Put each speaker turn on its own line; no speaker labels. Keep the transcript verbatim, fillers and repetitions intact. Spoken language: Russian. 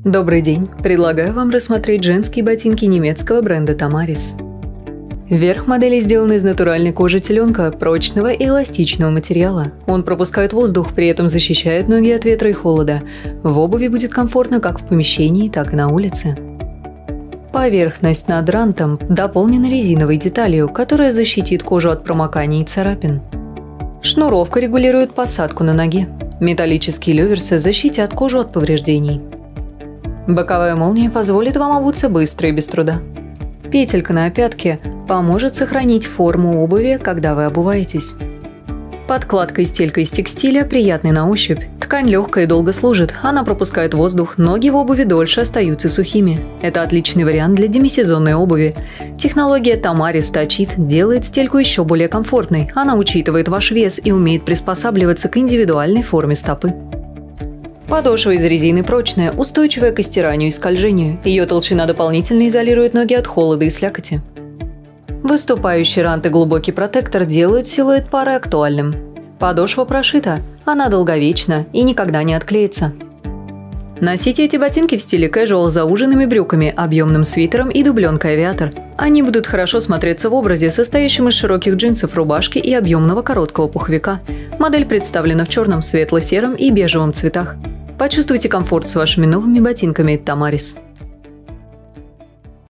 Добрый день! Предлагаю вам рассмотреть женские ботинки немецкого бренда Tamaris. Верх модели сделан из натуральной кожи теленка, прочного и эластичного материала. Он пропускает воздух, при этом защищает ноги от ветра и холода. В обуви будет комфортно как в помещении, так и на улице. Поверхность над рантом дополнена резиновой деталью, которая защитит кожу от промоканий и царапин. Шнуровка регулирует посадку на ноге. Металлические люверсы защитят кожу от повреждений. Боковая молния позволит вам обуться быстро и без труда. Петелька на пятке поможет сохранить форму обуви, когда вы обуваетесь. Подкладка и стелька из текстиля приятны на ощупь. Ткань легкая и долго служит, она пропускает воздух, ноги в обуви дольше остаются сухими. Это отличный вариант для демисезонной обуви. Технология Tamaris точит делает стельку еще более комфортной. Она учитывает ваш вес и умеет приспосабливаться к индивидуальной форме стопы. Подошва из резины прочная, устойчивая к стиранию и скольжению. Ее толщина дополнительно изолирует ноги от холода и слякоти. Выступающий рант и глубокий протектор делают силуэт пары актуальным. Подошва прошита, она долговечна и никогда не отклеится. Носите эти ботинки в стиле casual с зауженными брюками, объемным свитером и дубленкой авиатор. Они будут хорошо смотреться в образе, состоящем из широких джинсов, рубашки и объемного короткого пуховика. Модель представлена в черном, светло-сером и бежевом цветах. Почувствуйте комфорт с вашими новыми ботинками Tamaris.